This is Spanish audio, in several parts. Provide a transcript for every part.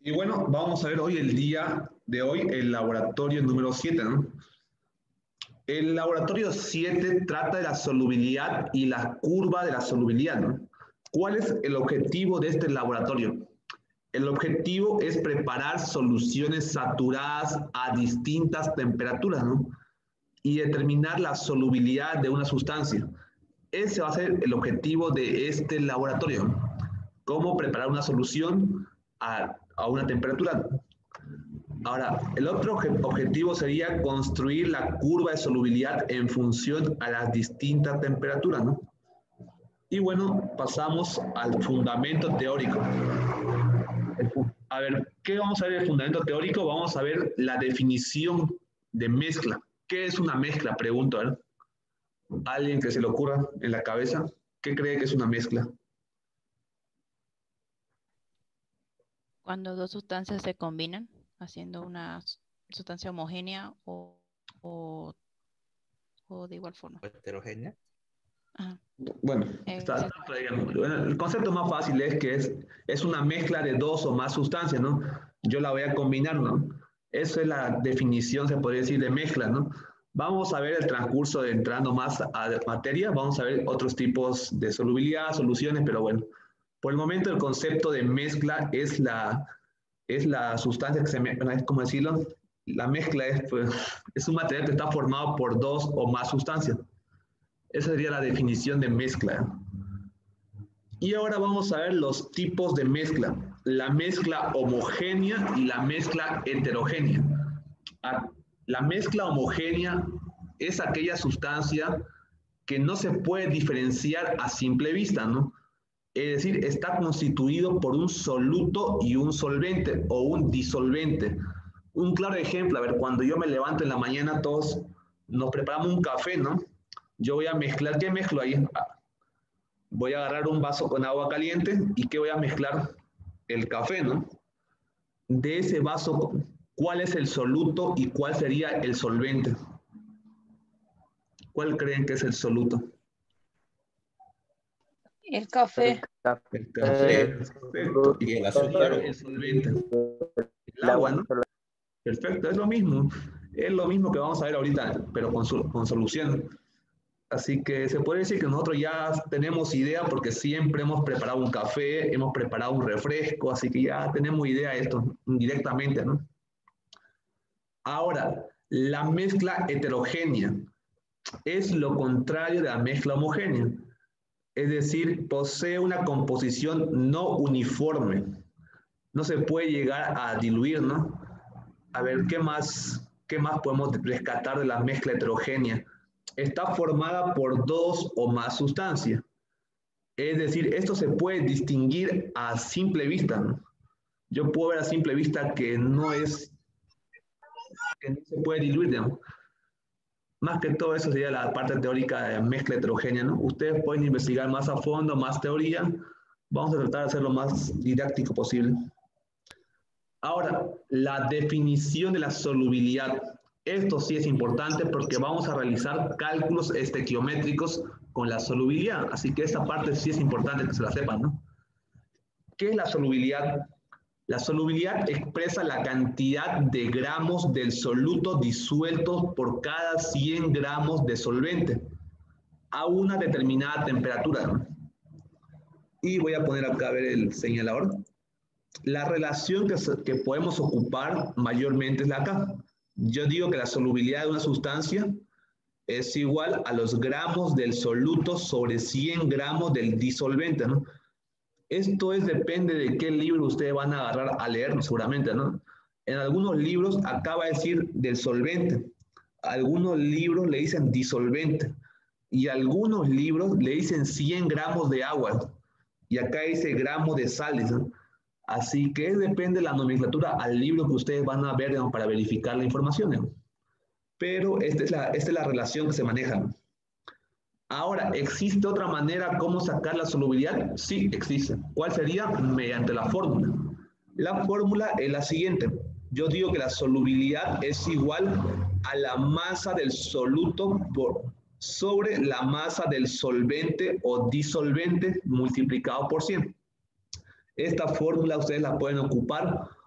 Y bueno, vamos a ver hoy el día de hoy el laboratorio número 7, ¿no? El laboratorio 7 trata de la solubilidad y la curva de la solubilidad, ¿no? ¿Cuál es el objetivo de este laboratorio? El objetivo es preparar soluciones saturadas a distintas temperaturas, ¿no? Y determinar la solubilidad de una sustancia. Ese va a ser el objetivo de este laboratorio. Cómo preparar una solución a una temperatura. Ahora, el otro objetivo sería construir la curva de solubilidad en función a las distintas temperaturas, ¿no? Y bueno, pasamos al fundamento teórico. A ver, ¿qué vamos a ver el fundamento teórico? Vamos a ver la definición de mezcla. ¿Qué es una mezcla? Pregunto, ¿eh? ¿Alguien que se le ocurra en la cabeza? ¿Qué cree que es una mezcla? Cuando dos sustancias se combinan, haciendo una sustancia homogénea o, o de igual forma. Heterogénea. Ajá. Bueno, Exacto. bueno, el concepto más fácil es que es una mezcla de dos o más sustancias, ¿no? Yo la voy a combinar, ¿no? Esa es la definición, se podría decir, de mezcla, ¿no? Vamos a ver el transcurso de entrando más a materia, vamos a ver otros tipos de solubilidad, soluciones, pero bueno, por el momento el concepto de mezcla es la sustancia que se mezcla, es como decirlo, la mezcla es, pues, es un material que está formado por dos o más sustancias. Esa sería la definición de mezcla. Y ahora vamos a ver los tipos de mezcla. La mezcla homogénea y la mezcla heterogénea. La mezcla homogénea es aquella sustancia que no se puede diferenciar a simple vista, ¿no? Es decir, está constituido por un soluto y un solvente o un disolvente. Un claro ejemplo, a ver, cuando yo me levanto en la mañana, todos nos preparamos un café, ¿no? Yo voy a mezclar, ¿qué mezclo ahí? Voy a agarrar un vaso con agua caliente y ¿qué voy a mezclar? El café, ¿no? De ese vaso, ¿cuál es el soluto y cuál sería el solvente? ¿Cuál creen que es el soluto? El café. El café, perfecto. Y el ¿Cuál sería azúcar. el solvente? El agua, ¿no? Perfecto, es lo mismo. Es lo mismo que vamos a ver ahorita, pero con solución. Así que se puede decir que nosotros ya tenemos idea porque siempre hemos preparado un café, hemos preparado un refresco, así que ya tenemos idea de esto directamente, ¿no? Ahora, la mezcla heterogénea es lo contrario de la mezcla homogénea. Es decir, posee una composición no uniforme. No se puede llegar a diluir, ¿no? A ver, qué más podemos rescatar de la mezcla heterogénea? Está formada por dos o más sustancias. Es decir, esto se puede distinguir a simple vista, ¿no? Yo puedo ver a simple vista que no se puede diluir, digamos. Más que todo eso sería la parte teórica de mezcla heterogénea, ¿no? Ustedes pueden investigar más a fondo, más teoría. Vamos a tratar de hacerlo lo más didáctico posible. Ahora, la definición de la solubilidad. Esto sí es importante porque vamos a realizar cálculos estequiométricos con la solubilidad. Así que esta parte sí es importante que se la sepan, ¿no? ¿Qué es la solubilidad? La solubilidad expresa la cantidad de gramos del soluto disuelto por cada 100 gramos de solvente a una determinada temperatura, ¿no? Y voy a poner acá a ver el señalador. La relación que podemos ocupar mayormente es la acá. Yo digo que la solubilidad de una sustancia es igual a los gramos del soluto sobre 100 gramos del disolvente, ¿no? Esto depende de qué libro ustedes van a agarrar a leer, seguramente, ¿no? En algunos libros acaba de decir del solvente, algunos libros le dicen disolvente y algunos libros le dicen 100 gramos de agua y acá dice gramos de sales, ¿no? Así que depende de la nomenclatura al libro que ustedes van a ver, ¿no?, para verificar la información, ¿no? Pero esta es la relación que se maneja, ¿no? Ahora, ¿existe otra manera cómo sacar la solubilidad? Sí, existe. ¿Cuál sería? Mediante la fórmula. La fórmula es la siguiente. Yo digo que la solubilidad es igual a la masa del soluto sobre la masa del solvente o disolvente multiplicado por 100. Esta fórmula ustedes la pueden ocupar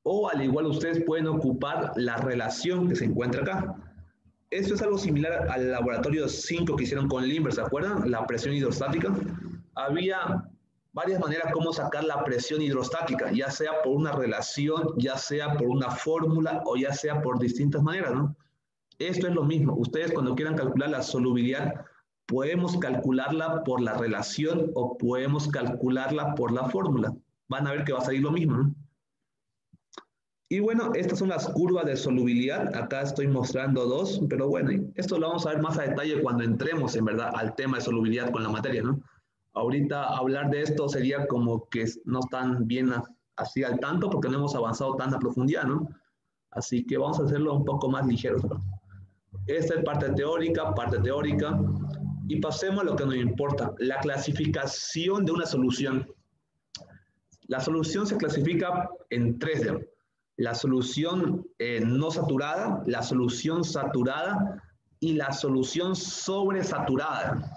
O al igual ustedes pueden ocupar la relación que se encuentra acá. Esto es algo similar al laboratorio 5 que hicieron con Limber, ¿se acuerdan? La presión hidrostática. Había varias maneras como sacar la presión hidrostática, ya sea por una relación, ya sea por una fórmula o ya sea por distintas maneras, ¿no? Esto es lo mismo. Ustedes cuando quieran calcular la solubilidad, podemos calcularla por la relación o podemos calcularla por la fórmula. Van a ver que va a salir lo mismo, ¿no? Y bueno, estas son las curvas de solubilidad. Acá estoy mostrando dos, pero bueno, esto lo vamos a ver más a detalle cuando entremos en verdad al tema de solubilidad con la materia, ¿no? Ahorita hablar de esto sería como que no están bien así al tanto porque no hemos avanzado tan a profundidad, ¿no? Así que vamos a hacerlo un poco más ligeros, ¿no? Esta es parte teórica, y pasemos a lo que nos importa, la clasificación de una solución. La solución se clasifica en tres, digamos. La solución no saturada, la solución saturada y la solución sobresaturada.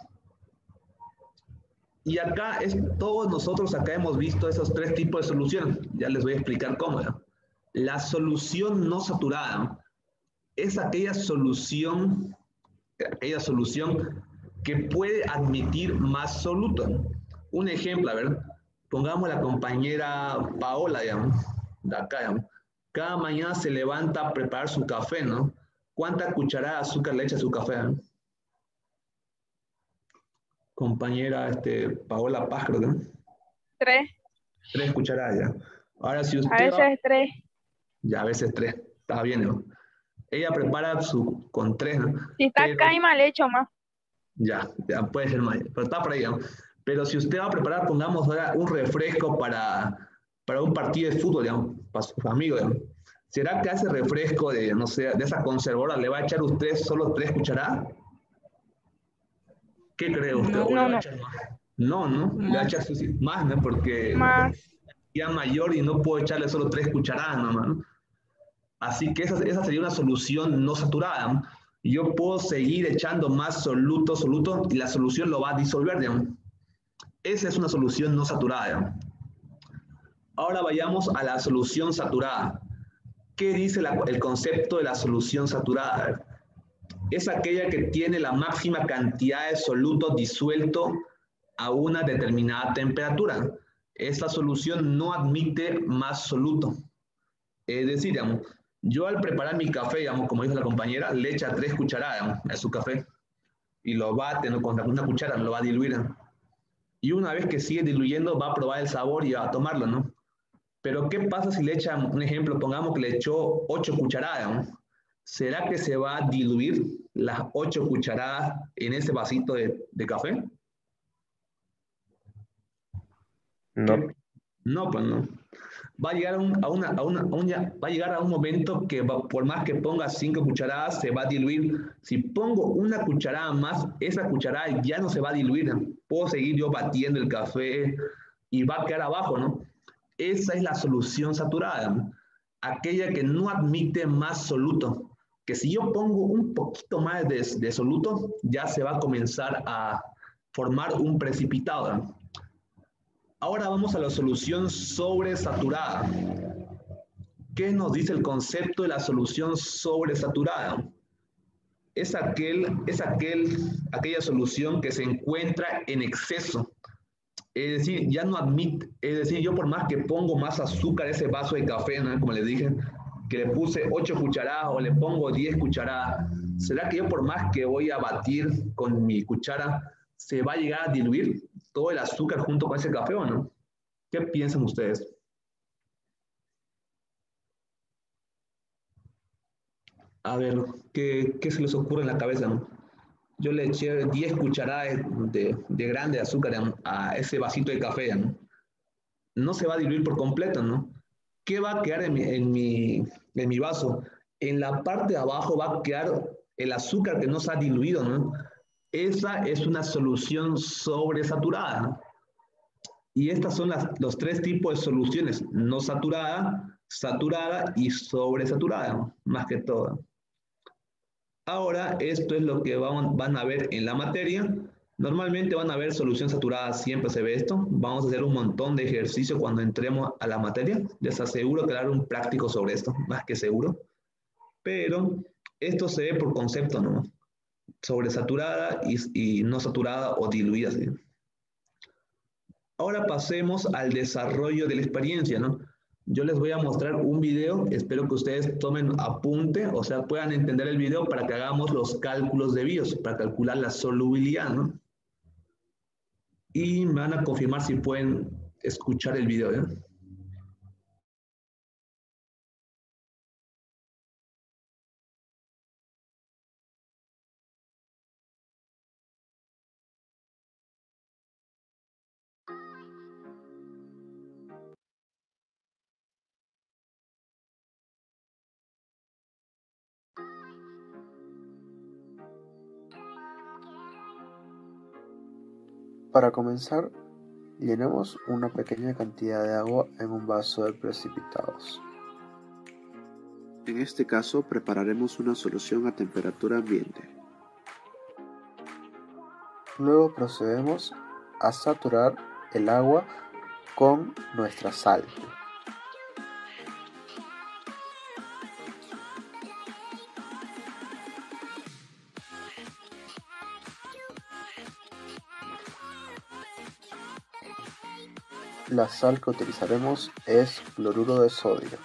Y acá todos nosotros acá hemos visto esos tres tipos de soluciones. Ya les voy a explicar cómo, ¿no? La solución no saturada es aquella solución que puede admitir más soluto. Un ejemplo, a ver, pongamos la compañera Paola, digamos, de acá, digamos. Cada mañana se levanta a preparar su café, ¿no? ¿Cuánta cucharada de azúcar le echa a su café? ¿No? Compañera Paola Paz, creo que, ¿no? 3. 3 cucharadas ya. Ahora, si A usted va... veces 3. Ya, a veces 3. Está bien, ¿no? Ella prepara con 3, ¿no? Si está Pero... caima, le echo más. Ya puede ser más, pero está por ahí, ¿no? Pero si usted va a preparar, pongamos ahora un refresco para un partido de fútbol, digamos, para sus amigos, digamos. ¿Será que a ese refresco de, no sé, de esa conservadora le va a echar usted solo 3 cucharadas? ¿Qué cree usted? ¿O le va a echar más? No, le va a echar más, ¿no? Porque más. ya mayor y no puedo echarle solo 3 cucharadas nomás, ¿no? Así que esa sería una solución no saturada, ¿no? Yo puedo seguir echando más soluto y la solución lo va a disolver, digamos. Esa es una solución no saturada, digamos. Ahora vayamos a la solución saturada. ¿Qué dice el concepto de la solución saturada? Es aquella que tiene la máxima cantidad de soluto disuelto a una determinada temperatura. Esta solución no admite más soluto. Es decir, digamos, yo al preparar mi café, digamos, como dijo la compañera, le echa 3 cucharadas, digamos, a su café y lo bate, ¿no? Con una cuchara, lo va a diluir. Y una vez que sigue diluyendo, va a probar el sabor y va a tomarlo, ¿no? Pero ¿qué pasa si le echa, un ejemplo, pongamos que le echó 8 cucharadas, ¿no? ¿Será que se va a diluir las 8 cucharadas en ese vasito de café? No. No, pues no. Va a llegar va a llegar a un momento que por más que ponga 5 cucharadas, se va a diluir. Si pongo una cucharada más, esa cucharada ya no se va a diluir. Puedo seguir yo batiendo el café y va a quedar abajo, ¿no? Esa es la solución saturada, ¿no? Aquella que no admite más soluto. Que si yo pongo un poquito más de soluto, ya se va a comenzar a formar un precipitado, ¿no? Ahora vamos a la solución sobresaturada. ¿Qué nos dice el concepto de la solución sobresaturada? Es aquella solución que se encuentra en exceso. Es decir, ya no admite, es decir, yo por más que pongo más azúcar a ese vaso de café, ¿no? Como les dije, que le puse 8 cucharadas o le pongo 10 cucharadas, ¿será que yo por más que voy a batir con mi cuchara, se va a llegar a diluir todo el azúcar junto con ese café o no? ¿Qué piensan ustedes? A ver, ¿qué se les ocurre en la cabeza, no? Yo le eché 10 cucharadas de grande azúcar a ese vasito de café, ¿no? No se va a diluir por completo, ¿no? ¿Qué va a quedar en mi vaso? En la parte de abajo va a quedar el azúcar que no se ha diluido, ¿no? Esa es una solución sobresaturada, ¿no? Y estas son los 3 tipos de soluciones: no saturada, saturada y sobresaturada, ¿no? Más que todo. Ahora, esto es lo que van a ver en la materia. Normalmente van a haber solución saturada, siempre se ve esto. Vamos a hacer un montón de ejercicio cuando entremos a la materia. Les aseguro que daré un práctico sobre esto, más que seguro. Pero esto se ve por concepto, ¿no? Sobresaturada y no saturada o diluida, ¿sí? Ahora pasemos al desarrollo de la experiencia, ¿no? Yo les voy a mostrar un video, espero que ustedes tomen apunte, o sea, puedan entender el video para que hagamos los cálculos debidos, para calcular la solubilidad, ¿no? Y me van a confirmar si pueden escuchar el video, ¿eh? Para comenzar, llenamos una pequeña cantidad de agua en un vaso de precipitados. En este caso, prepararemos una solución a temperatura ambiente. Luego procedemos a saturar el agua con nuestra sal. La sal que utilizaremos es cloruro de sodio.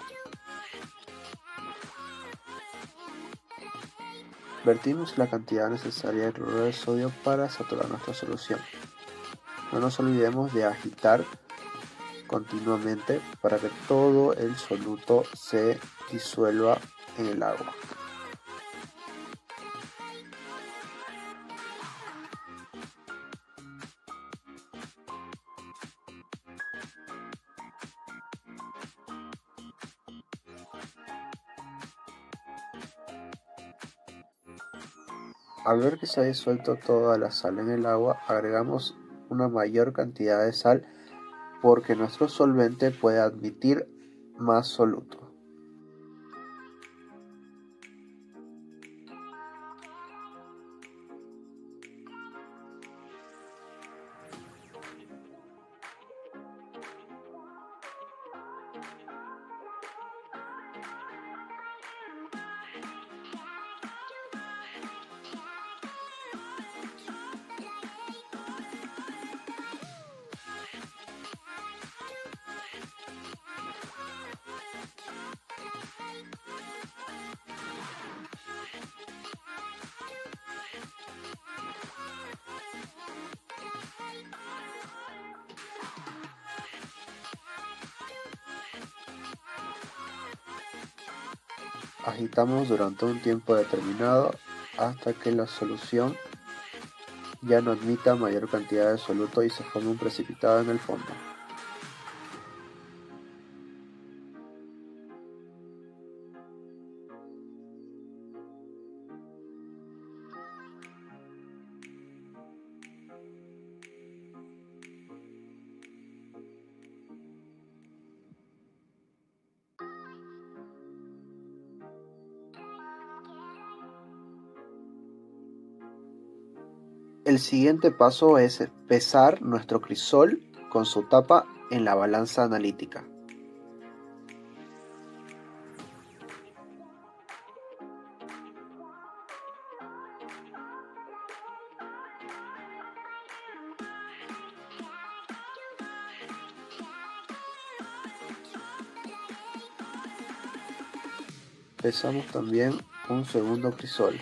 Vertimos la cantidad necesaria de cloruro de sodio para saturar nuestra solución. No nos olvidemos de agitar continuamente para que todo el soluto se disuelva en el agua. Al ver que se ha disuelto toda la sal en el agua, agregamos una mayor cantidad de sal porque nuestro solvente puede admitir más soluto. Agitamos durante un tiempo determinado hasta que la solución ya no admita mayor cantidad de soluto y se forme un precipitado en el fondo. El siguiente paso es pesar nuestro crisol con su tapa en la balanza analítica. Pesamos también un segundo crisol.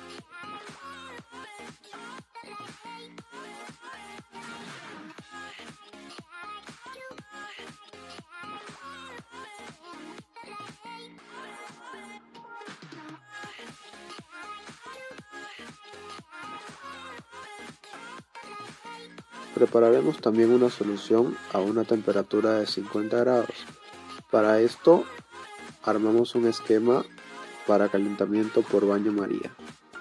Prepararemos también una solución a una temperatura de 50 grados. Para esto, armamos un esquema para calentamiento por baño María.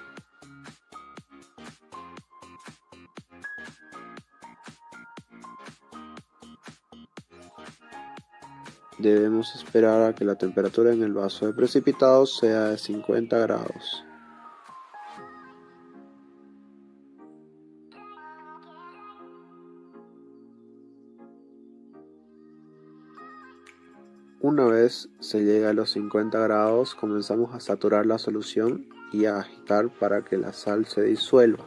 Debemos esperar a que la temperatura en el vaso de precipitados sea de 50 grados. Una vez se llega a los 50 grados, comenzamos a saturar la solución y a agitar para que la sal se disuelva.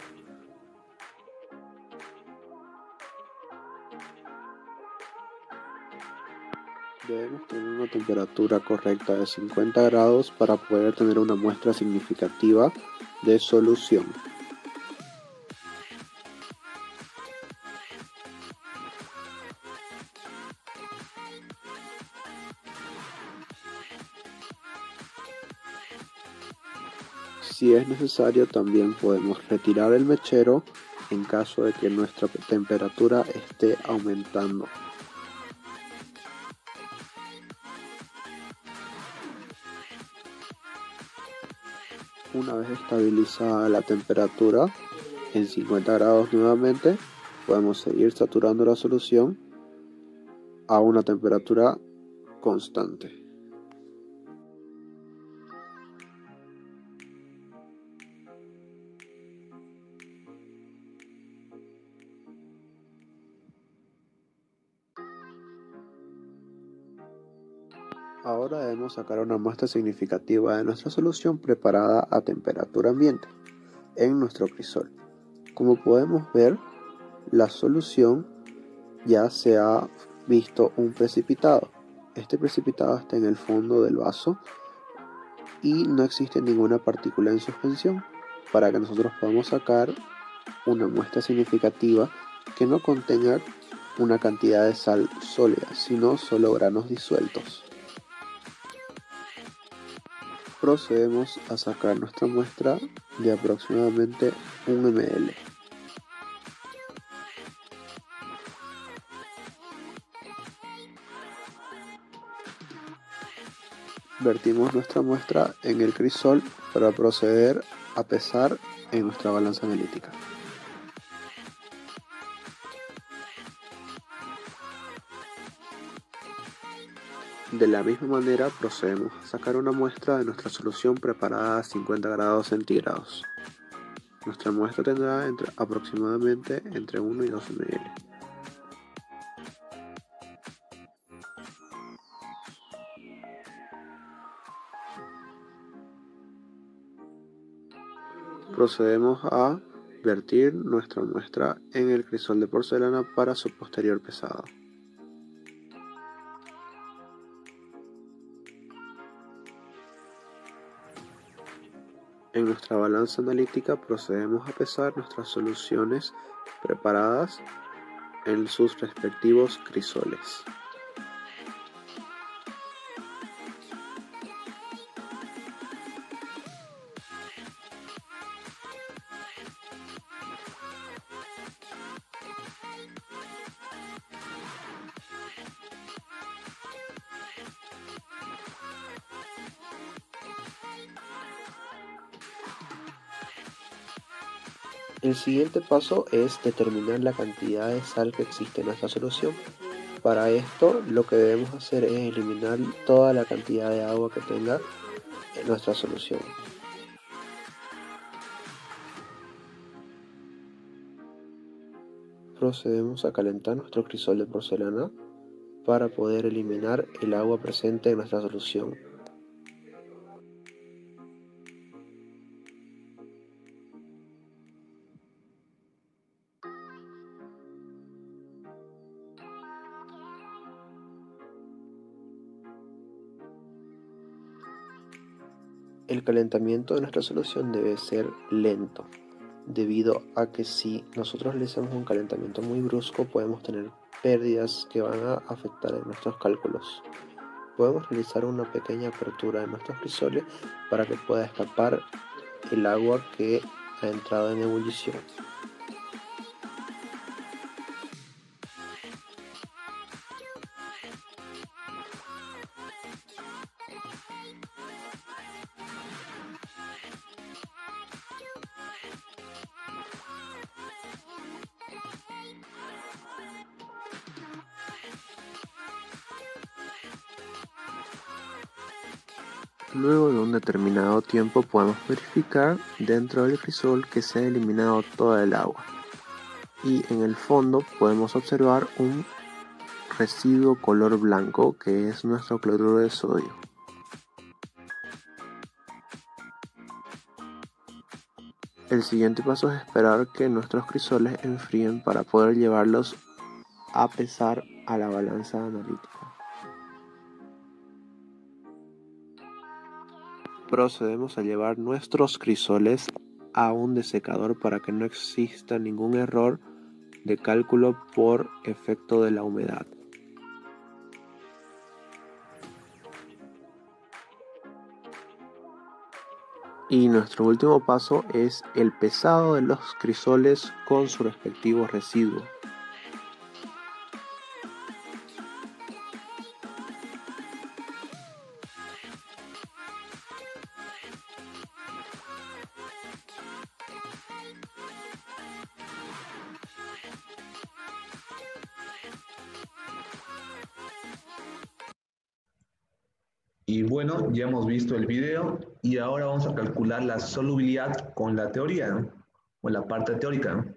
Debemos tener una temperatura correcta de 50 grados para poder tener una muestra significativa de solución. Si es necesario, también podemos retirar el mechero en caso de que nuestra temperatura esté aumentando. Una vez estabilizada la temperatura en 50 grados nuevamente, podemos seguir saturando la solución a una temperatura constante. Ahora debemos sacar una muestra significativa de nuestra solución preparada a temperatura ambiente en nuestro crisol. Como podemos ver, la solución ya se ha visto un precipitado. Este precipitado está en el fondo del vaso y no existe ninguna partícula en suspensión para que nosotros podamos sacar una muestra significativa que no contenga una cantidad de sal sólida, sino solo granos disueltos. Procedemos a sacar nuestra muestra de aproximadamente 1 ml. Vertimos nuestra muestra en el crisol para proceder a pesar en nuestra balanza analítica. De la misma manera procedemos a sacar una muestra de nuestra solución preparada a 50 grados centígrados. Nuestra muestra tendrá aproximadamente entre 1 y 2 ml. Procedemos a vertir nuestra muestra en el crisol de porcelana para su posterior pesado. En nuestra balanza analítica procedemos a pesar nuestras soluciones preparadas en sus respectivos crisoles. El siguiente paso es determinar la cantidad de sal que existe en nuestra solución. Para esto, lo que debemos hacer es eliminar toda la cantidad de agua que tenga en nuestra solución. Procedemos a calentar nuestro crisol de porcelana para poder eliminar el agua presente en nuestra solución. El calentamiento de nuestra solución debe ser lento, debido a que si nosotros realizamos un calentamiento muy brusco podemos tener pérdidas que van a afectar en nuestros cálculos. Podemos realizar una pequeña apertura en nuestros crisoles para que pueda escapar el agua que ha entrado en ebullición. Luego de un determinado tiempo podemos verificar dentro del crisol que se ha eliminado toda el agua y en el fondo podemos observar un residuo color blanco, que es nuestro cloruro de sodio. El siguiente paso es esperar que nuestros crisoles enfríen para poder llevarlos a pesar a la balanza analítica. Procedemos a llevar nuestros crisoles a un desecador para que no exista ningún error de cálculo por efecto de la humedad. Y nuestro último paso es el pesado de los crisoles con su respectivo residuo. Y bueno, ya hemos visto el video y ahora vamos a calcular la solubilidad con la teoría, ¿no? O la parte teórica, ¿no?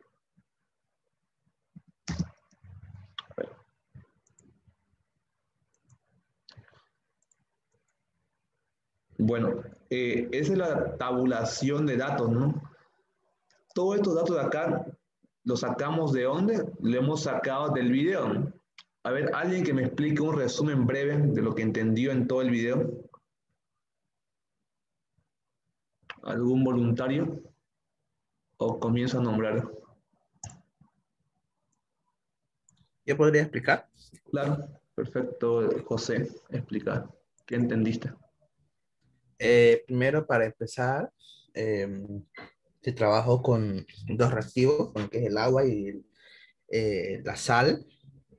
Bueno, esa es la tabulación de datos, ¿no? Todos estos datos de acá los sacamos ¿de dónde? Lo hemos sacado del video, ¿no? A ver, alguien que me explique un resumen breve de lo que entendió en todo el video. ¿Algún voluntario? ¿O comienzo a nombrar? ¿Yo podría explicar? Claro, perfecto, José, explicar. ¿Qué entendiste? Primero, para empezar, se trabajó con dos reactivos, con que es el agua y la sal.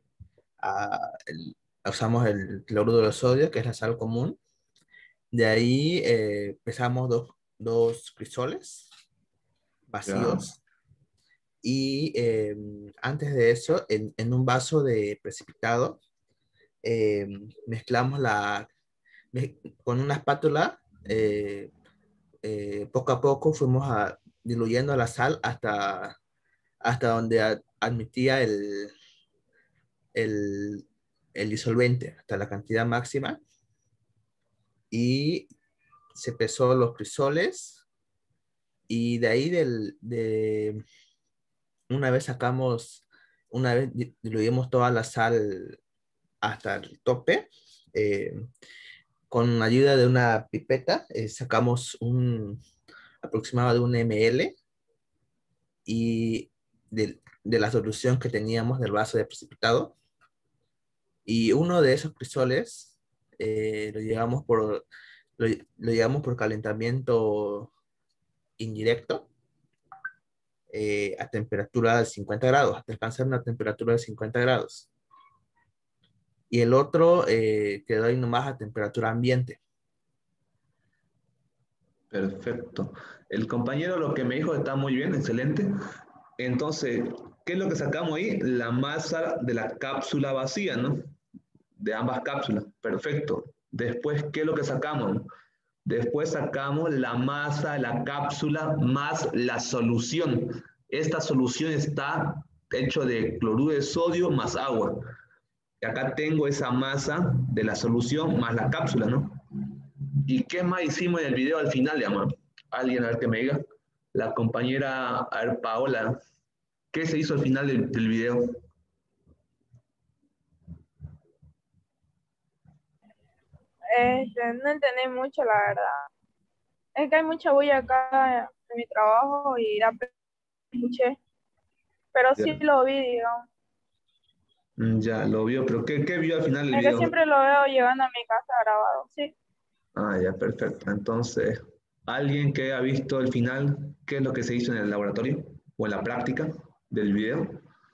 Usamos el cloruro de sodio, que es la sal común. De ahí pesamos dos crisoles Ya, vacíos. Y antes de eso, en un vaso de precipitado, mezclamos con una espátula. Poco a poco fuimos diluyendo la sal hasta donde admitía el, el disolvente, hasta la cantidad máxima. Y se pesó los crisoles. Y de ahí una vez diluyimos toda la sal hasta el tope, eh, con ayuda de una pipeta, sacamos un aproximado de 1 ml y de la solución que teníamos del vaso de precipitado. Y uno de esos crisoles lo llevamos por calentamiento indirecto, a temperatura de 50 grados, hasta alcanzar una temperatura de 50 grados. Y el otro quedó ahí nomás a temperatura ambiente. perfecto. El compañero lo que me dijo está muy bien, excelente. Entonces, ¿qué es lo que sacamos ahí? La masa de la cápsula vacía, ¿no? De ambas cápsulas, perfecto. Después, ¿qué es lo que sacamos? Después sacamos la masa de la cápsula más la solución. Esta solución está hecho de cloruro de sodio más agua. Y acá tengo esa masa de la solución más la cápsula, ¿no? ¿Y qué más hicimos en el video al final, digamos? Alguien a ver que me diga. La compañera, a ver, Paola, ¿qué se hizo al final del video? No entendí mucho, la verdad. Es que hay mucha bulla acá en mi trabajo y apenas escuché, pero Ya, sí lo vi, digamos. Ya, lo vio, pero ¿qué vio al final del Es que video? siempre lo veo llegando a mi casa grabado, sí. Ah, ya, perfecto. Entonces, ¿alguien que ha visto el final, qué es lo que se hizo en el laboratorio o en la práctica del video?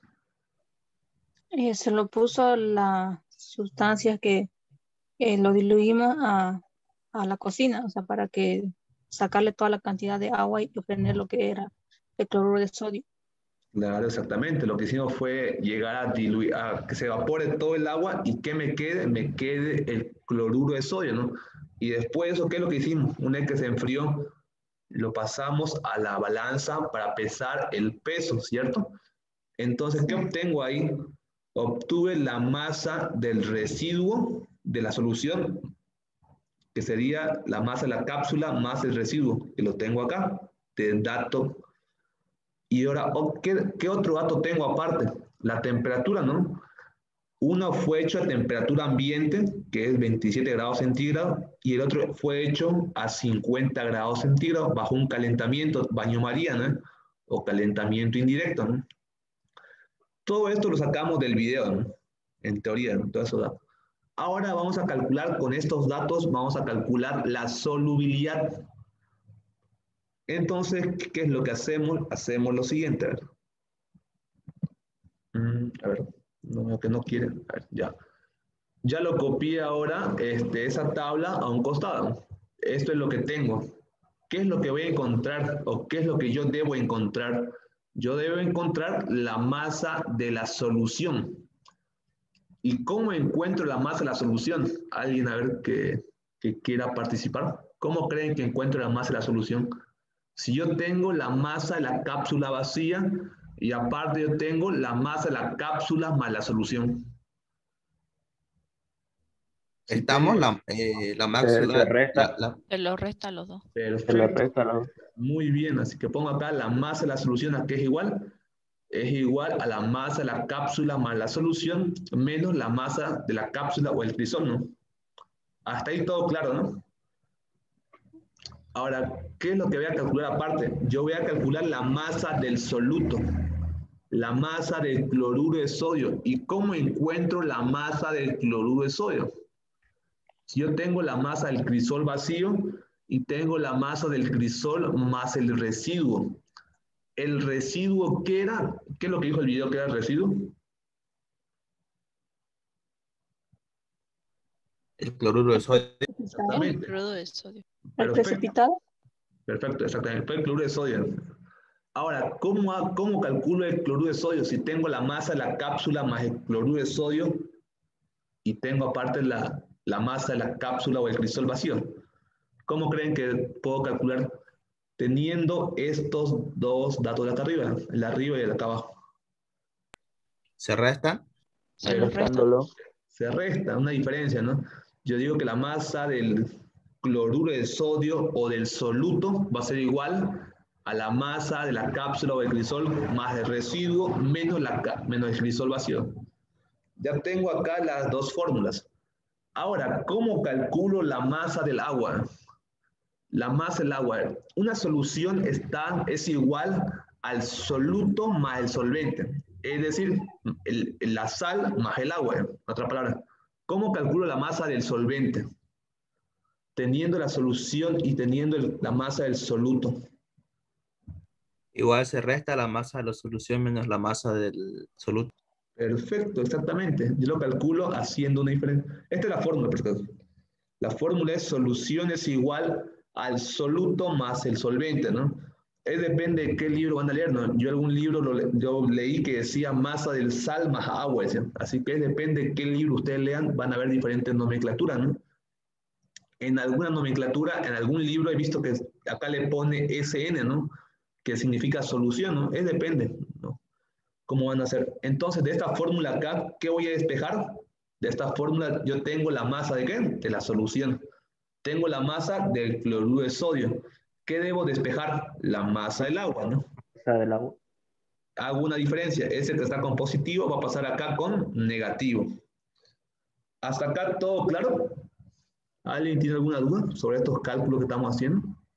Se lo puso las sustancias que lo diluimos a la cocina, o sea, para que sacarle toda la cantidad de agua y obtener lo que era el cloruro de sodio. Claro, exactamente. Lo que hicimos fue llegar a diluir, a que se evapore todo el agua y que me quede el cloruro de sodio, ¿no? Y después de eso, ¿qué es lo que hicimos? Una vez que se enfrió, lo pasamos a la balanza para pesar el peso, ¿cierto? Entonces, ¿qué obtengo ahí? obtuve la masa del residuo de la solución, que sería la masa de la cápsula más el residuo, que lo tengo acá, de dato. Y ahora, ¿qué otro dato tengo aparte? La temperatura, ¿no? Uno fue hecho a temperatura ambiente, que es 27 grados centígrados, y el otro fue hecho a 50 grados centígrados bajo un calentamiento, baño María, ¿no? O calentamiento indirecto, ¿no? Todo esto lo sacamos del video, ¿no? En teoría, ¿no? Todos esos datos. Ahora vamos a calcular con estos datos, vamos a calcular la solubilidad. Entonces, ¿qué es lo que hacemos? Hacemos lo siguiente. A ver, no, que no quiere. A ver, ya. Ya lo copié ahora, esa tabla a un costado. Esto es lo que tengo. ¿Qué es lo que voy a encontrar o qué es lo que yo debo encontrar? Yo debo encontrar la masa de la solución. ¿Y cómo encuentro la masa de la solución? ¿Alguien a ver que quiera participar? ¿Cómo creen que encuentro la masa de la solución? Si yo tengo la masa de la cápsula vacía y aparte yo tengo la masa de la cápsula más la solución. Si Estamos tengo, la máxima. Se resta. Se lo resta a los dos. Se le perfecto, resta, ¿no? muy bien. Así que pongo acá la masa de la solución, ¿a qué es igual a la masa de la cápsula más la solución menos la masa de la cápsula o el crisol, ¿no? Hasta ahí todo claro, ¿no? Ahora, ¿qué es lo que voy a calcular aparte? Yo voy a calcular la masa del soluto, la masa del cloruro de sodio. ¿Y cómo encuentro la masa del cloruro de sodio? Si yo tengo la masa del crisol vacío y tengo la masa del crisol más el residuo. ¿El residuo qué era? ¿Qué es lo que dijo el video que era el residuo? El cloruro de sodio. Exactamente. Crudo de sodio. ¿El Perfecto. precipitado? Perfecto, exactamente. Fue el cloruro de sodio. Ahora, ¿cómo calculo el cloruro de sodio? Si tengo la masa de la cápsula más el cloruro de sodio y tengo aparte la masa de la cápsula o el crisol vacío. ¿Cómo creen que puedo calcular teniendo estos dos datos de acá arriba, el de arriba y el de acá abajo? ¿Se resta? Se lo resta. Restándolo. Se resta una diferencia, ¿no? Yo digo que la masa del cloruro de sodio o del soluto va a ser igual a la masa de la cápsula o del crisol más el residuo menos el crisol vacío. Ya tengo acá las dos fórmulas. Ahora, ¿cómo calculo la masa del agua? La masa del agua. Una solución es igual al soluto más el solvente. Es decir, la sal más el agua. En otra palabra, ¿cómo calculo la masa del solvente? Teniendo la solución y teniendo la masa del soluto. Igual se resta la masa de la solución menos la masa del soluto. Perfecto, exactamente. Yo lo calculo haciendo una diferencia. Esta es la fórmula, perfecto. La fórmula es solución es igual al soluto más el solvente, ¿no? Depende de qué libro van a leer, ¿no? Yo algún libro yo leí que decía masa del sal más agua, ¿sí? Así que depende de qué libro ustedes lean, van a ver diferentes nomenclaturas, ¿no? En alguna nomenclatura, en algún libro he visto que acá le pone SN, ¿no? Que significa solución, ¿no? Depende, ¿no? ¿Cómo van a hacer? Entonces, de esta fórmula acá, ¿qué voy a despejar? De esta fórmula yo tengo la masa ¿de qué? De la solución. Tengo la masa del cloruro de sodio. ¿Qué debo despejar? La masa del agua, ¿no? Masa del agua. Hago una diferencia. Ese que está con positivo va a pasar acá con negativo. ¿Hasta acá todo claro? ¿Alguien tiene alguna duda sobre estos cálculos que estamos haciendo?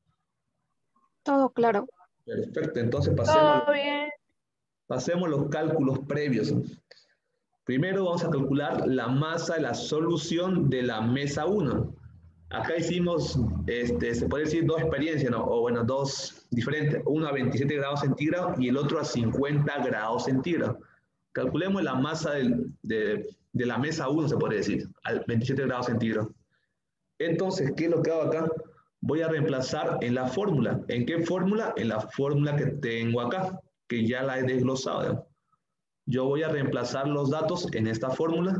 Todo claro. Perfecto. Entonces Todo bien. pasemos los cálculos previos. Primero vamos a calcular la masa de la solución de la mesa 1. Acá hicimos, se puede decir dos experiencias, ¿no? O bueno, dos diferentes. Uno a 27 grados centígrados y el otro a 50 grados centígrados. Calculemos la masa de la mesa 1, se puede decir, a 27 grados centígrados. Entonces, ¿qué es lo que hago acá? Voy a reemplazar en la fórmula. ¿En qué fórmula? En la fórmula que tengo acá, que ya la he desglosado, ¿no? Yo voy a reemplazar los datos en esta fórmula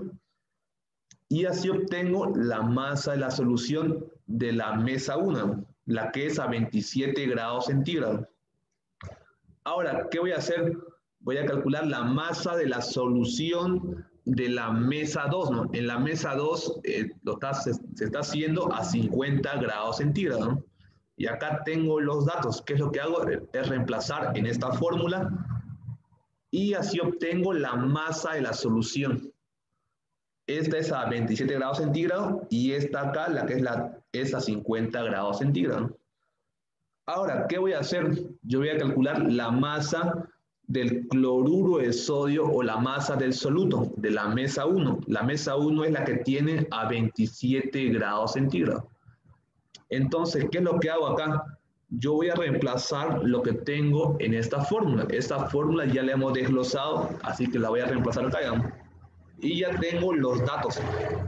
y así obtengo la masa de la solución de la mesa 1, la que es a 27 grados centígrados. Ahora, ¿qué voy a hacer? Voy a calcular la masa de la solución de la mesa 2, ¿no? En la mesa 2 se está haciendo a 50 grados centígrados, ¿no? Y acá tengo los datos. ¿Qué es lo que hago? Es reemplazar en esta fórmula y así obtengo la masa de la solución. Esta es a 27 grados centígrados y esta acá, la que es a 50 grados centígrados. Ahora, ¿qué voy a hacer? Yo voy a calcular la masa del cloruro de sodio o la masa del soluto de la mesa 1. La mesa 1 es la que tiene a 27 grados centígrados. Entonces, ¿qué es lo que hago acá? Yo voy a reemplazar lo que tengo en esta fórmula. Esta fórmula ya la hemos desglosado, así que la voy a reemplazar acá, digamos. Y ya tengo los datos.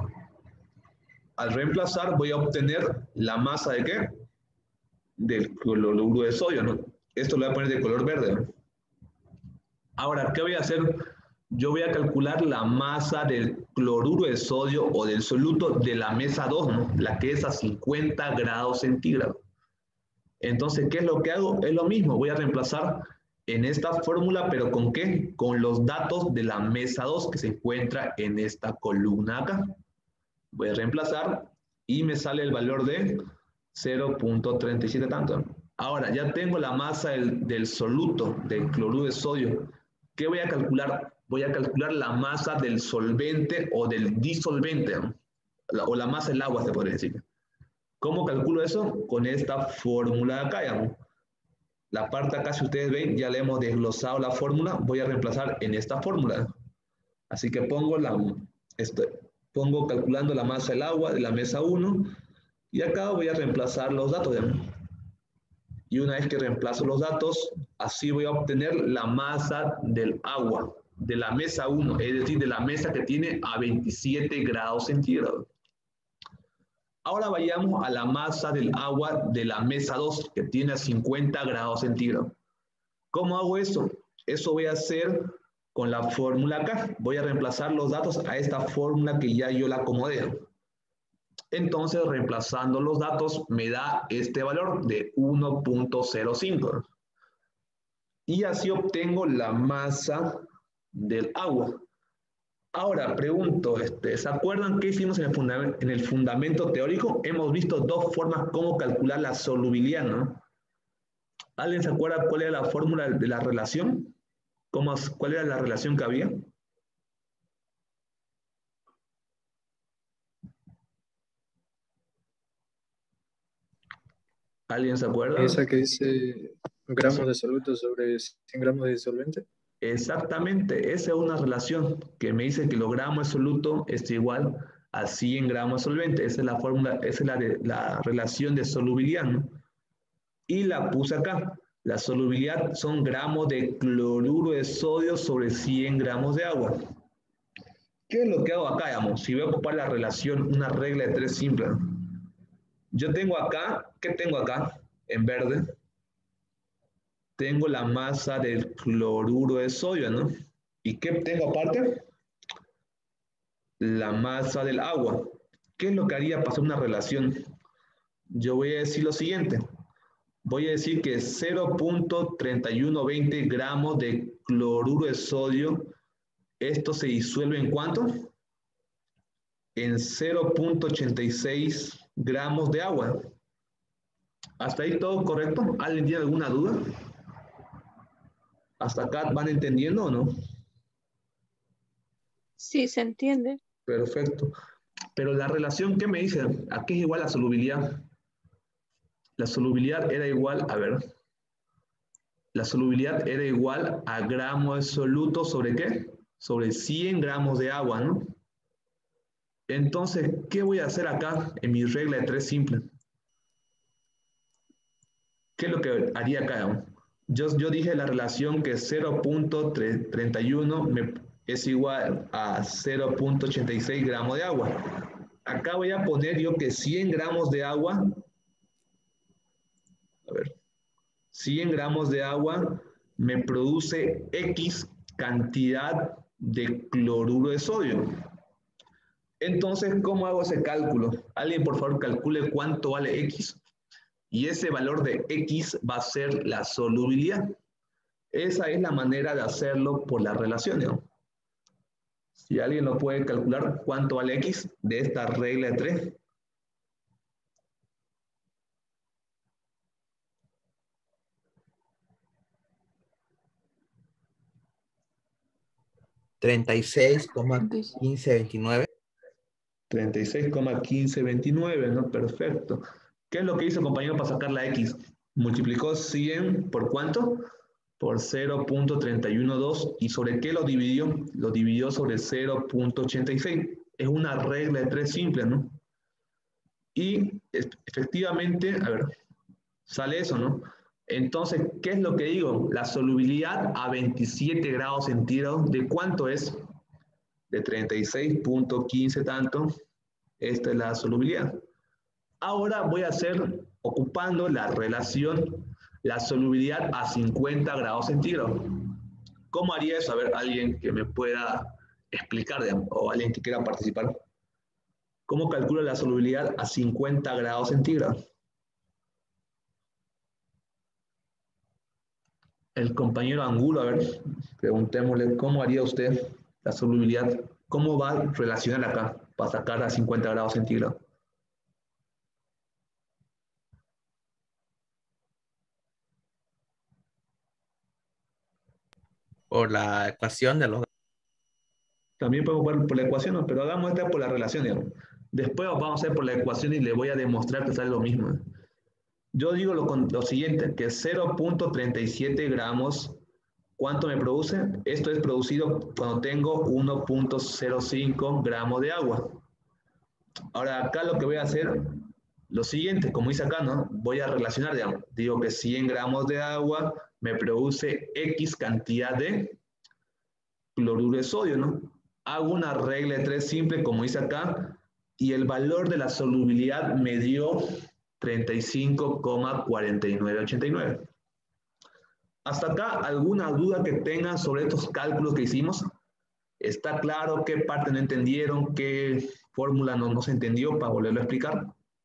Al reemplazar voy a obtener la masa ¿de qué? Del cloruro de sodio, ¿no? Esto lo voy a poner de color verde, ¿no? Ahora, ¿qué voy a hacer? Yo voy a calcular la masa del cloruro de sodio o del soluto de la mesa 2, ¿no? La que es a 50 grados centígrados. Entonces, ¿qué es lo que hago? Es lo mismo, voy a reemplazar en esta fórmula, pero ¿con qué? Con los datos de la mesa 2 que se encuentra en esta columna acá. Voy a reemplazar y me sale el valor de 0.37 tanto. Ahora, ya tengo la masa del soluto, del cloruro de sodio. ¿Qué voy a calcular? Voy a calcular la masa del solvente o del disolvente, ¿no? O la masa del agua, se podría decir. ¿Cómo calculo eso? Con esta fórmula de acá, ¿no? La parte acá, si ustedes ven, ya le hemos desglosado la fórmula. Voy a reemplazar en esta fórmula. Así que pongo calculando la masa del agua de la mesa 1 y acá voy a reemplazar los datos, ¿no? Y una vez que reemplazo los datos, así voy a obtener la masa del agua de la mesa 1, es decir, de la mesa que tiene a 27 grados centígrados. Ahora vayamos a la masa del agua de la mesa 2, que tiene a 50 grados centígrados. ¿Cómo hago eso? Eso voy a hacer con la fórmula acá. Voy a reemplazar los datos a esta fórmula que ya yo la acomodé. Entonces, reemplazando los datos, me da este valor de 1.05. Y así obtengo la masa del agua. Ahora, pregunto, ¿se acuerdan qué hicimos en el fundamento teórico? Hemos visto dos formas cómo calcular la solubilidad, ¿no? ¿Alguien se acuerda cuál era la fórmula de la relación? ¿Cuál era la relación que había? ¿Alguien se acuerda? Esa que dice gramos de soluto sobre 100 gramos de disolvente. Exactamente, esa es una relación que me dice que los gramos de soluto es igual a 100 gramos de solvente. Esa es la fórmula, esa es la relación de solubilidad, ¿no? Y la puse acá. La solubilidad son gramos de cloruro de sodio sobre 100 gramos de agua. ¿Qué es lo que hago acá, digamos? Si voy a ocupar la relación, una regla de 3 simple. Yo tengo acá, ¿qué tengo acá? En verde. Tengo la masa del cloruro de sodio, ¿no? ¿Y qué tengo aparte? La masa del agua. ¿Qué es lo que haría para hacer una relación? Yo voy a decir lo siguiente. Voy a decir que 0.3120 gramos de cloruro de sodio, esto se disuelve ¿en cuánto? En 0.86 gramos de agua. ¿Hasta ahí todo correcto? ¿Alguien tiene alguna duda? ¿Hasta acá van entendiendo o no? Sí, se entiende. Perfecto. Pero la relación, ¿qué me dice? ¿A qué es igual la solubilidad? La solubilidad era igual, a ver. La solubilidad era igual a gramos de soluto sobre ¿qué? Sobre 100 gramos de agua, ¿no? Entonces, ¿qué voy a hacer acá en mi regla de 3 simple? ¿Qué es lo que haría acá? Yo dije la relación que 0.31 es igual a 0.86 gramos de agua. Acá voy a poner yo que 100 gramos de agua, a ver, 100 gramos de agua me produce X cantidad de cloruro de sodio. Entonces, ¿cómo hago ese cálculo? Alguien, por favor, calcule cuánto vale X. Y ese valor de X va a ser la solubilidad. Esa es la manera de hacerlo por la relación, ¿no? Si alguien lo puede calcular, ¿cuánto vale X de esta regla de 3? $36,1529. 36,1529, ¿no? Perfecto. ¿Qué es lo que hizo el compañero para sacar la X? Multiplicó 100 por ¿cuánto? Por 0.312. ¿Y sobre qué lo dividió? Lo dividió sobre 0.86. Es una regla de 3 simple, ¿no? Y efectivamente, a ver, sale eso, ¿no? Entonces, ¿qué es lo que digo? La solubilidad a 27 grados centígrados, ¿de cuánto es? De 36.15 tanto. Esta es la solubilidad. Ahora voy a hacer, ocupando la relación, la solubilidad a 50 grados centígrados. ¿Cómo haría eso? A ver, alguien que me pueda explicar, digamos, o alguien que quiera participar. ¿Cómo calculo la solubilidad a 50 grados centígrados? El compañero Angulo, a ver, preguntémosle, ¿cómo haría usted la solubilidad? ¿Cómo va a relacionar acá para sacar a 50 grados centígrados? Por la ecuación de los... También podemos ver por la ecuación, ¿no? Pero hagamos esta por la relación, digamos. Después vamos a hacer por la ecuación y le voy a demostrar que sale lo mismo. Yo digo lo siguiente, que 0.37 gramos, ¿cuánto me produce? Esto es producido cuando tengo 1.05 gramos de agua. Ahora acá lo que voy a hacer, lo siguiente, como dice acá, ¿no? Voy a relacionar, digamos. Digo que 100 gramos de agua me produce X cantidad de cloruro de sodio, ¿no? Hago una regla de 3 simple, como dice acá, y el valor de la solubilidad me dio 35,4989. Hasta acá, ¿alguna duda que tengan sobre estos cálculos que hicimos? ¿Está claro qué parte no entendieron, qué fórmula no se entendió para volverlo a explicar?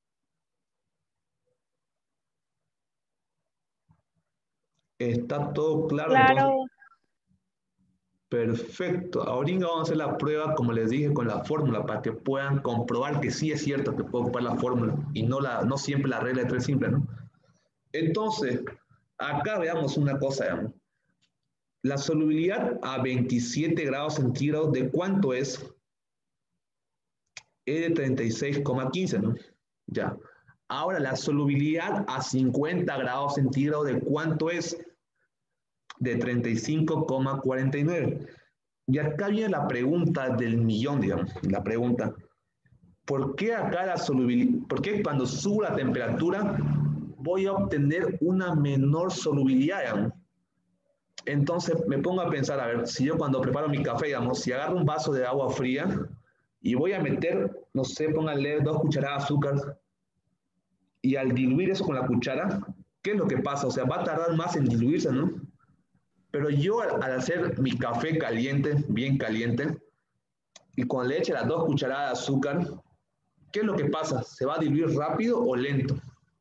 ¿Está todo claro? Claro. Entonces, perfecto. Ahorita vamos a hacer la prueba, como les dije, con la fórmula, para que puedan comprobar que sí es cierto que puedo ocupar la fórmula y no siempre la regla de 3 simple, ¿no? Entonces, acá veamos una cosa, digamos. La solubilidad a 27 grados centígrados, ¿de cuánto es? Es de 36,15, ¿no? Ya. Ahora, la solubilidad a 50 grados centígrados, ¿de cuánto es? De 35,49. Y acá viene la pregunta del millón, digamos. La pregunta, ¿por qué acá la solubilidad, por qué cuando subo la temperatura voy a obtener una menor solubilidad, digamos? Entonces me pongo a pensar, a ver, si yo cuando preparo mi café, digamos, si agarro un vaso de agua fría y voy a meter, no sé, pónganle 2 cucharadas de azúcar, y al diluir eso con la cuchara, ¿qué es lo que pasa? O sea, va a tardar más en diluirse, ¿no? Pero yo al hacer mi café caliente, bien caliente, y cuando le eche las 2 cucharadas de azúcar, ¿qué es lo que pasa? ¿Se va a diluir rápido o lento?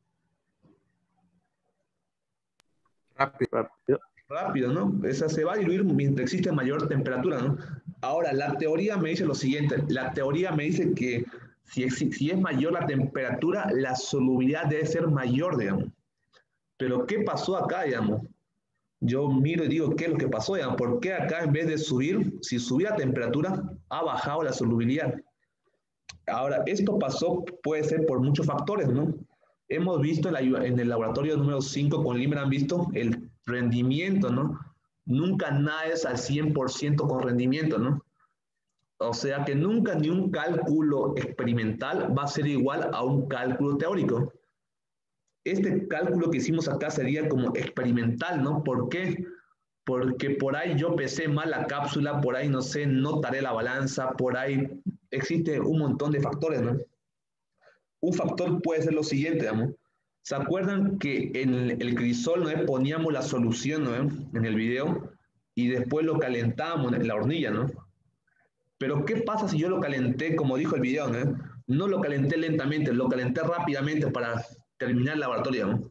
Rápido. Rápido, ¿no? Esa se va a diluir mientras existe mayor temperatura, ¿no? Ahora, la teoría me dice lo siguiente, la teoría me dice que si es mayor la temperatura, la solubilidad debe ser mayor, digamos. Pero ¿qué pasó acá, digamos? Yo miro y digo, ¿qué es lo que pasó, digamos? ¿Por qué acá en vez de subir, si subía la temperatura, ha bajado la solubilidad? Ahora, esto pasó, puede ser por muchos factores, ¿no? Hemos visto en el laboratorio número 5 con Limer, han visto el rendimiento, ¿no? Nunca nada es al 100% con rendimiento, ¿no? O sea que nunca ni un cálculo experimental va a ser igual a un cálculo teórico. Este cálculo que hicimos acá sería como experimental, ¿no? ¿Por qué? Porque por ahí yo pesé mal la cápsula, por ahí, no sé, no taré la balanza, por ahí existe un montón de factores, ¿no? Un factor puede ser lo siguiente, digamos. ¿Se acuerdan que en el crisol, ¿no? Poníamos la solución, ¿no? En el video y después lo calentábamos en la hornilla, ¿no? Pero ¿qué pasa si yo lo calenté, como dijo el video, ¿no? No lo calenté lentamente, lo calenté rápidamente para terminar el laboratorio, ¿no?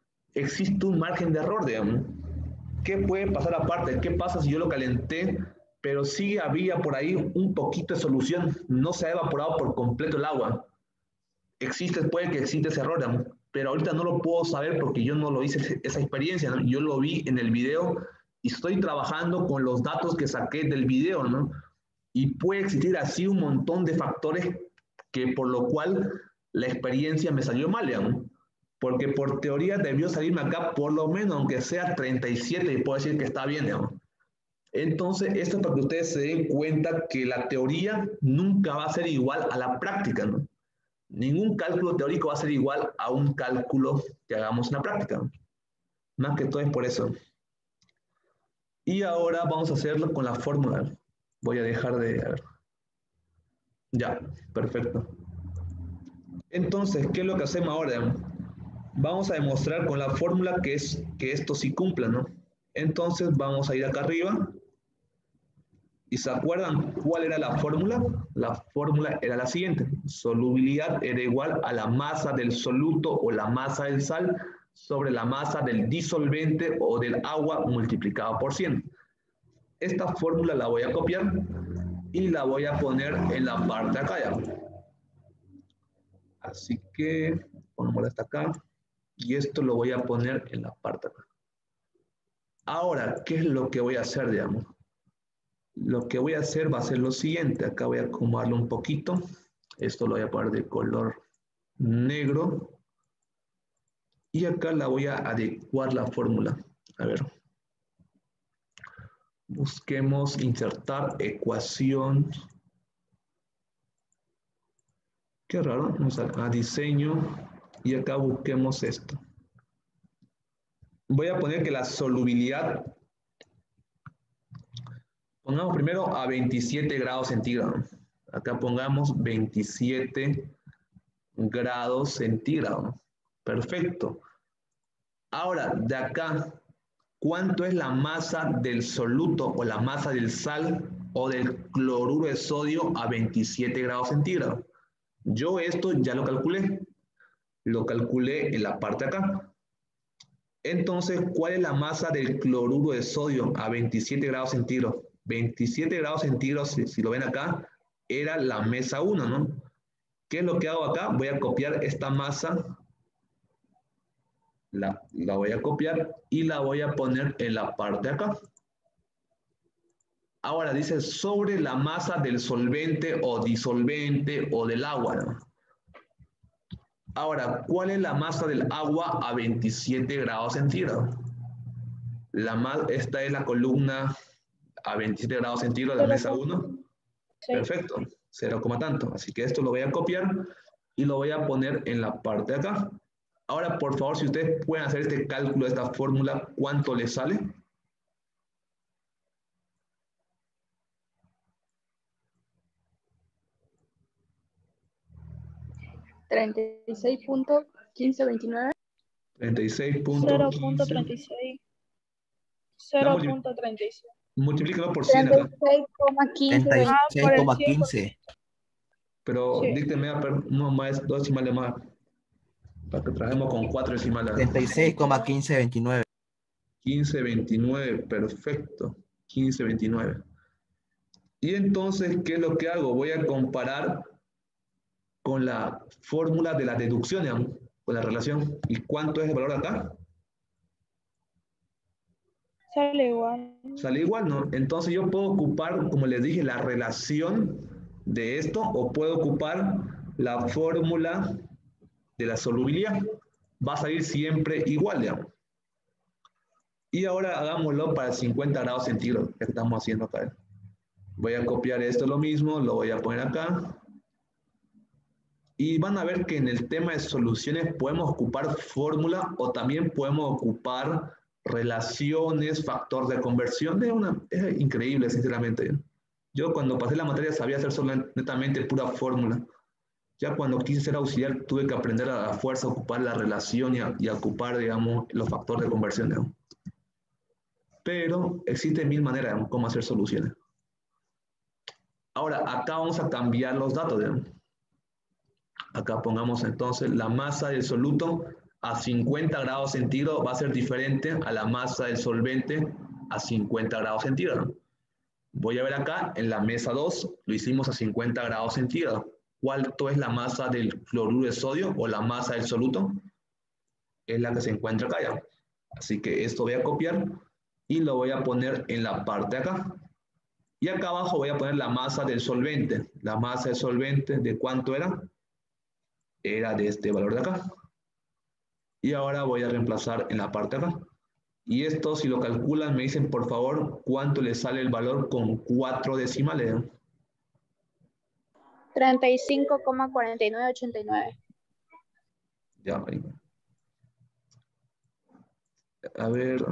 Existe un margen de error, digamos. ¿Qué puede pasar aparte? ¿Qué pasa si yo lo calenté pero sí había por ahí un poquito de solución. No se ha evaporado por completo el agua. Puede que existe ese error, ¿no? Pero ahorita no lo puedo saber porque yo no lo hice esa experiencia, ¿no? Yo lo vi en el video y estoy trabajando con los datos que saqué del video, ¿no? Y puede existir así un montón de factores que por lo cual la experiencia me salió mal, ¿no? Porque por teoría debió salirme acá por lo menos, aunque sea 37, y puedo decir que está bien, ¿no? Entonces, esto es para que ustedes se den cuenta que la teoría nunca va a ser igual a la práctica, ¿no? Ningún cálculo teórico va a ser igual a un cálculo que hagamos en la práctica, ¿no? Más que todo es por eso. Y ahora vamos a hacerlo con la fórmula. Voy a dejar de... A ver. Ya, perfecto. Entonces, ¿qué es lo que hacemos ahora? Vamos a demostrar con la fórmula que esto sí cumpla, ¿no? Entonces, vamos a ir acá arriba. ¿Y se acuerdan cuál era la fórmula? La fórmula era la siguiente. Solubilidad era igual a la masa del soluto o la masa del sal sobre la masa del disolvente o del agua multiplicado por 100. Esta fórmula la voy a copiar y la voy a poner en la parte de acá ya. Así que ponemos hasta acá y esto lo voy a poner en la parte de acá. Ahora, ¿qué es lo que voy a hacer, digamos? Lo que voy a hacer va a ser lo siguiente. Acá voy a acomodarlo un poquito. Esto lo voy a poner de color negro. Y acá la voy a adecuar la fórmula. A ver. Busquemos insertar ecuación. Qué raro. Vamos a diseño. Y acá busquemos esto. Voy a poner que la solubilidad... Pongamos primero a 27 grados centígrados. Acá pongamos 27 grados centígrados. Perfecto. Ahora, de acá, ¿cuánto es la masa del soluto o la masa del sal o del cloruro de sodio a 27 grados centígrados? Yo esto ya lo calculé. Lo calculé en la parte de acá. Entonces, ¿cuál es la masa del cloruro de sodio a 27 grados centígrados? 27 grados centígrados, si lo ven acá, era la mesa 1, ¿no? ¿Qué es lo que hago acá? Voy a copiar esta masa, la voy a copiar y la voy a poner en la parte de acá. Ahora dice sobre la masa del solvente o disolvente o del agua, ¿no? Ahora, ¿cuál es la masa del agua a 27 grados centígrados? Esta es la columna a 27 grados centígrados de la mesa 1. Sí. Perfecto, 0, tanto. Así que esto lo voy a copiar y lo voy a poner en la parte de acá. Ahora, por favor, si ustedes pueden hacer este cálculo de esta fórmula, ¿cuánto les sale? $36.1529. 0.36. 0.36. Multiplícalo por 100 acá. 36,15. Pero sí. dícteme uno más, 2 decimales más. Para que trabajemos con 4 decimales. 36,1529. 1529, perfecto. 1529. Y entonces, ¿qué es lo que hago? Voy a comparar con la fórmula de la deducción, digamos, con la relación. ¿Y cuánto es el valor acá? Sale igual. Sale igual, ¿no? Entonces yo puedo ocupar, como les dije, la relación de esto o puedo ocupar la fórmula de la solubilidad. Va a salir siempre igual, digamos. Y ahora hagámoslo para 50 grados centígrados, que estamos haciendo acá. Voy a copiar esto lo mismo, lo voy a poner acá. Y van a ver que en el tema de soluciones podemos ocupar fórmula o también podemos ocupar relaciones, factor de conversión. Es increíble, sinceramente. Yo cuando pasé la materia sabía hacer solo netamente pura fórmula. Ya cuando quise ser auxiliar tuve que aprender a la fuerza a ocupar la relación y a ocupar, digamos, los factores de conversión, digamos. Pero existen 1000 maneras de cómo hacer soluciones. Ahora, acá vamos a cambiar los datos, digamos. Acá pongamos entonces la masa del soluto a 50 grados centígrados va a ser diferente a la masa del solvente a 50 grados centígrados. Voy a ver acá, en la mesa 2, lo hicimos a 50 grados centígrados. ¿Cuánto es la masa del cloruro de sodio o la masa del soluto? Es la que se encuentra acá ya. Así que esto voy a copiar y lo voy a poner en la parte de acá. Y acá abajo voy a poner la masa del solvente. La masa del solvente, ¿de cuánto era? Era de este valor de acá. Y ahora voy a reemplazar en la parte de acá. Y esto, si lo calculan, me dicen, por favor, cuánto le sale el valor con 4 decimales. 35,4989. Ya, ahí. A ver,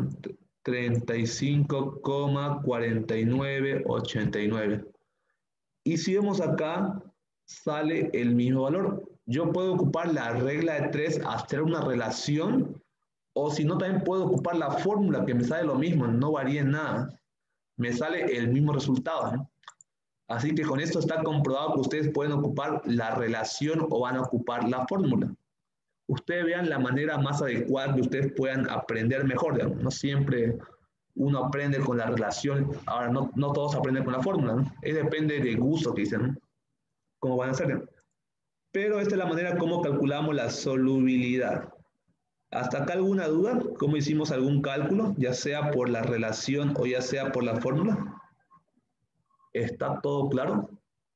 35,4989. Y si vemos acá, sale el mismo valor. Yo puedo ocupar la regla de 3, hacer una relación, o si no, también puedo ocupar la fórmula que me sale lo mismo, no varía en nada. Me sale el mismo resultado, ¿no? Así que con esto está comprobado que ustedes pueden ocupar la relación o van a ocupar la fórmula. Ustedes vean la manera más adecuada que ustedes puedan aprender mejor, digamos. No siempre uno aprende con la relación. Ahora, no todos aprenden con la fórmula, ¿no? Depende del gusto que dicen, ¿no? Cómo van a hacer. Pero esta es la manera como calculamos la solubilidad. ¿Hasta acá alguna duda? ¿Cómo hicimos algún cálculo? Ya sea por la relación o ya sea por la fórmula. ¿Está todo claro?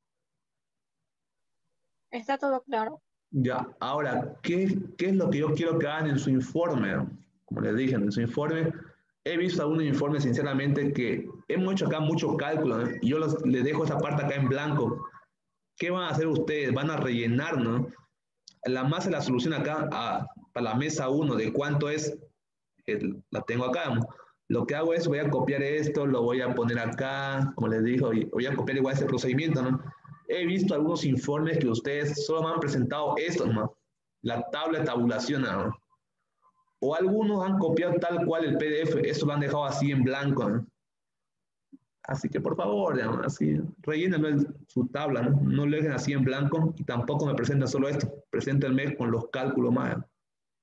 Está todo claro. Ya, ahora, ¿qué es lo que yo quiero que hagan en su informe? Como les dije, en su informe, he visto algunos informes, sinceramente, que hemos hecho acá muchos cálculos, ¿no? Y yo les dejo esa parte acá en blanco. ¿Qué van a hacer ustedes? Van a rellenar, ¿no? La masa de la solución acá para la mesa 1, ¿de cuánto es? La tengo acá, ¿no? Lo que hago es, voy a copiar esto, lo voy a poner acá, como les digo, y voy a copiar igual ese procedimiento, ¿no? He visto algunos informes que ustedes solo me han presentado esto, ¿no? La tabla de tabulación, ¿no? O algunos han copiado tal cual el PDF, eso lo han dejado así en blanco, ¿no? Así que por favor, ¿no? Así, rellénenlo su tabla, ¿no? No lo dejen así en blanco y tampoco me presenten solo esto, preséntenme con los cálculos más, ¿no?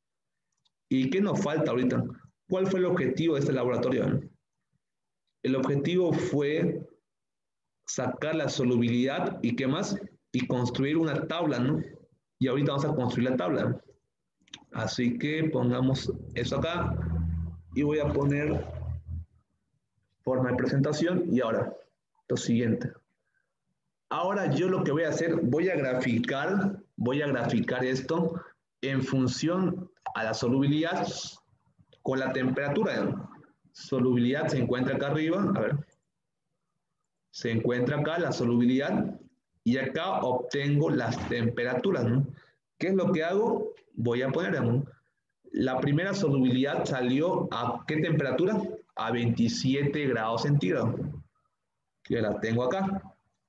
¿Y qué nos falta ahorita? ¿Cuál fue el objetivo de este laboratorio, ¿no? El objetivo fue sacar la solubilidad y qué más, y construir una tabla, ¿no? Y ahorita vamos a construir la tabla, ¿no? Así que pongamos eso acá y voy a poner forma de presentación y ahora lo siguiente. Ahora yo lo que voy a hacer, voy a graficar esto en función a la solubilidad con la temperatura, ¿no? Solubilidad se encuentra acá arriba, a ver. Se encuentra acá la solubilidad y acá obtengo las temperaturas, ¿no? ¿Qué es lo que hago? Voy a poner, ¿no? La primera solubilidad salió a ¿qué temperatura? A 27 grados centígrados. Que la tengo acá.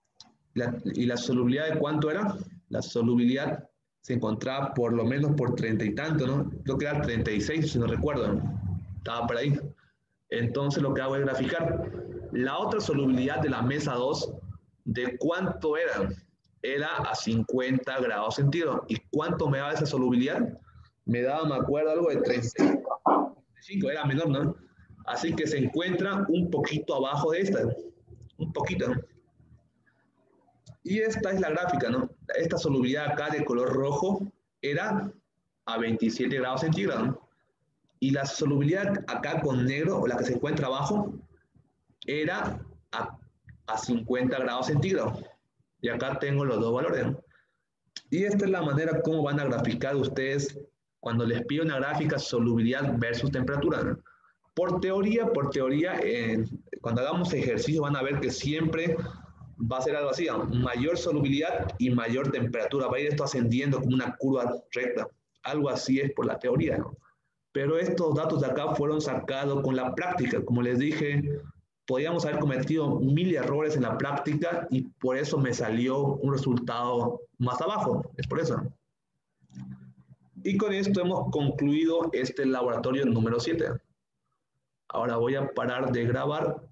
¿Y la solubilidad de cuánto era? La solubilidad se encontraba por lo menos por 30 y tanto, ¿no? Creo que era 36, si no recuerdo, ¿no? Estaba por ahí. Entonces lo que hago es graficar. La otra solubilidad de la mesa 2, ¿de cuánto era? Era a 50 grados centígrados. ¿Y cuánto me daba esa solubilidad? Me daba, me acuerdo, algo de 35, era menor, ¿no? Así que se encuentra un poquito abajo de esta, un poquito, ¿no? Y esta es la gráfica, ¿no? Esta solubilidad acá de color rojo era a 27 grados centígrados, ¿no? Y la solubilidad acá con negro, o la que se encuentra abajo, era a 50 grados centígrados. Y acá tengo los dos valores, ¿no? Y esta es la manera como van a graficar ustedes cuando les pido una gráfica solubilidad versus temperatura, ¿no? Por teoría, cuando hagamos ejercicio van a ver que siempre va a ser algo así, ¿no? Mayor solubilidad y mayor temperatura. Va a ir esto ascendiendo como una curva recta. Algo así es por la teoría, ¿no? Pero estos datos de acá fueron sacados con la práctica. Como les dije, podíamos haber cometido 1000 errores en la práctica y por eso me salió un resultado más abajo. Es por eso. Y con esto hemos concluido este laboratorio número 7. Ahora voy a parar de grabar